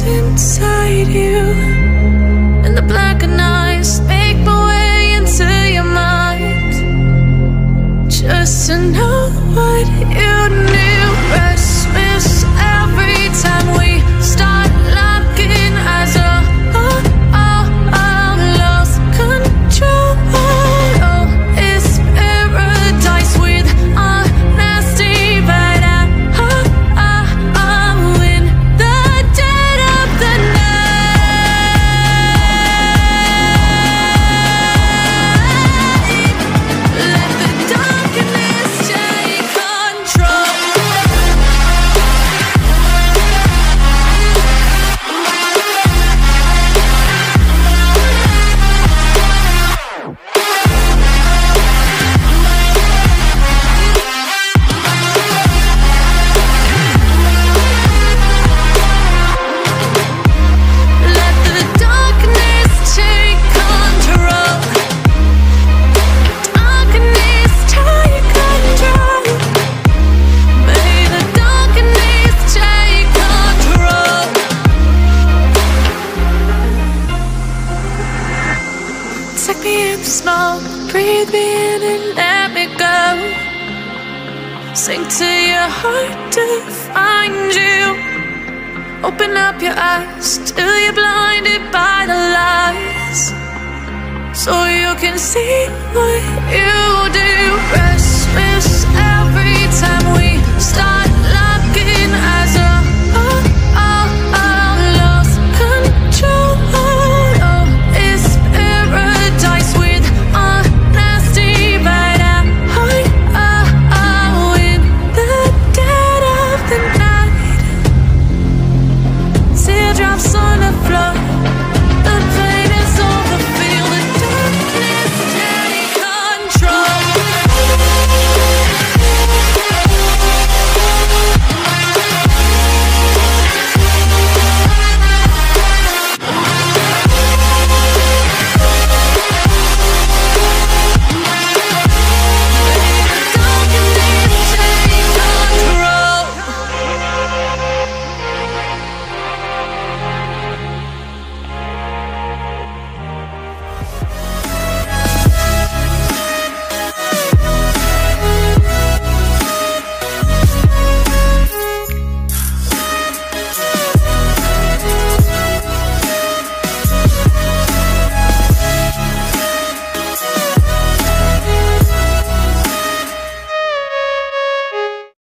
inside you, and the blackened eyes make my way into your mind, just to know what you knew. Restless every time we start locking eyes up. Lost control. Oh, it's paradise with honesty, but I'm in the dead of the night. Let the darkness take control. Let the darkness take control. Darkness take control. May the darkness take control. Take me in the smoke, breathe me in and let me go. Sink to your heart to find you. Open up your eyes till you're blinded by the lies, so you can see what you do. Restless every time we start locking eyes up. Lost control. Oh, it's paradise with honesty, but I'm in the dead of the night. Teardrops on